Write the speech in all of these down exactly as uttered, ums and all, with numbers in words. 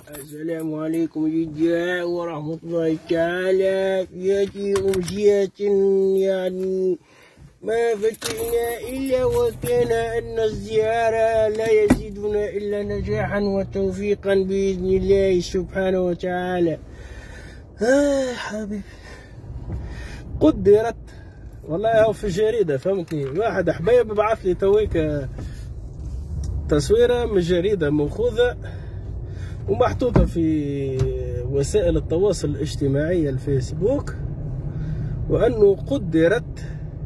السلام عليكم جدا ورحمة الله تعالى. ياتي أمسية يعني ما فتينا إلا وكان أن الزيارة لا يزيدنا إلا نجاحا وتوفيقا بإذن الله سبحانه وتعالى. آه حبيبي قدرت والله هو في الجريدة فهمتني. واحد حبايب بعث لي تويك تصويرة من جريدة مأخوذة ومحطوطة في وسائل التواصل الاجتماعي الفيسبوك، وأنه قدرت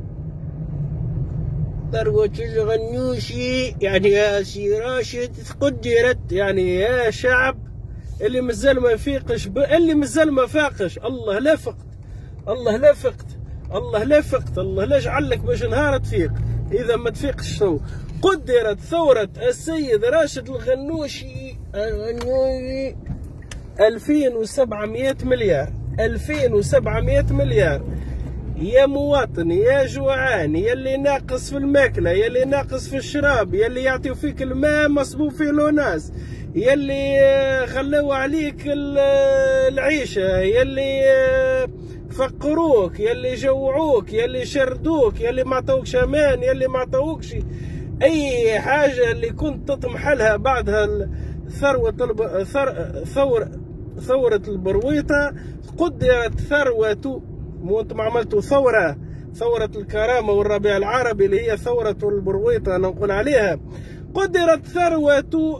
ثروة الغنوشي يعني يا سي راشد قدرت يعني يا شعب اللي مازال ما يفيقش اللي مازال ما فاقش. الله لا فقت الله لا فقت الله لا فقت الله لا جعلك باش نهار تفيق. إذا ما تفيقش شو قدرت ثورة السيد راشد الغنوشي الغنوشي ألفين وسبعمية مليار ألفين وسبعمية مليار. يا مواطن يا جوعان يا اللي ناقص في الماكلة يا اللي ناقص في الشراب يا اللي يعطيو فيك الماء مصبوب فيه لوناس يا اللي خلوا عليك العيشة يا اللي فقروك يا اللي جوعوك يا اللي شردوك يا اللي ما عطوكش امان يا اللي ما عطوكش اي حاجة اللي كنت تطمح لها بعدها ثروة الب... ثر... ثور... ثورة البرويطة. قدرت ثروة مو انتم عملتوا ثورة ثورة الكرامة والربيع العربي اللي هي ثورة البرويطة انا نقول عليها. قدرت ثروة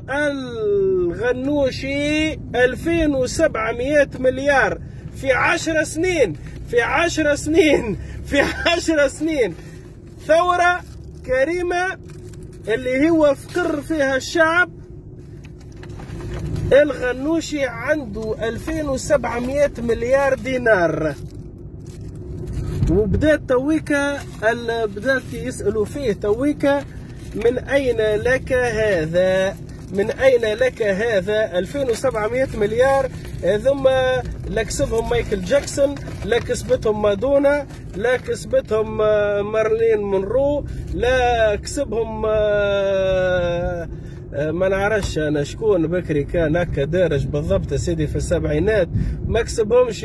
الغنوشي ألفين وسبعمية مليار في عشر سنين في عشر سنين في عشر سنين. ثورة كريمة اللي هو فقر فيها الشعب. الغنوشي عنده ألفين وسبعمية مليار دينار، وبدات تويكا بدات يسألوا فيه تويكا من أين لك هذا من أين لك هذا ألفين وسبعمية مليار. ثم لا كسبهم مايكل جاكسون لا كسبتهم مادونا لا كسبتهم مارلين مونرو لا كسبهم ما نعرفش انا شكون بكري كان هكا دارج بالضبط سيدي في السبعينات ما كسبهمش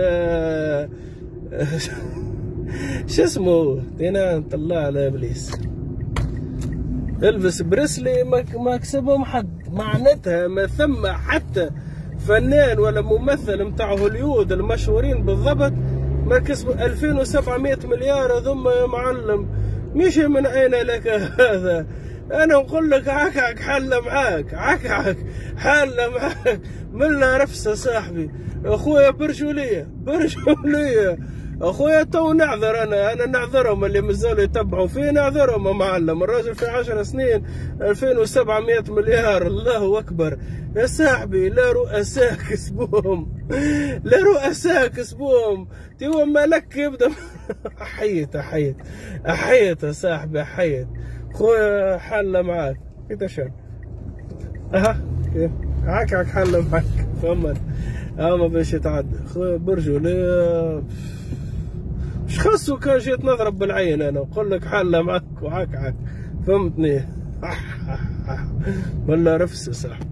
شو اسمه دينا نطلع على ابليس الفيس بريسلي ما كسبهم حد. معناتها ما ثم حتى فنان ولا ممثل متاع هوليود المشهورين بالضبط ما كسبوا ألفين وسبعمية مليار. هذوم يا معلم مش من اين لك هذا. انا نقول لك عكعك حل معاك عكعك حل معاك من لا رفسه صاحبي. اخويا برجوليه برجوليه اخويا تو نعذر انا انا نعذرهم اللي مازالوا يتبعوا فيه نعذرهم يا معلم. الراجل في عشر سنين ألفين وسبعمية مليار الله اكبر يا صاحبي. لا رؤساء كسبوهم لا رؤساء كسبوهم تو مالك يبدا احيت احيت احيت يا صاحبي احيت. خويا حل معاك كده شاب اها كيف عاك حل معاك فهمت اما باش يتعدى خويا برجوليه مش خاصو كان جيت نضرب بالعين انا نقول لك حل معاك وعاك عاك فهمتني. ولا رفسه صح.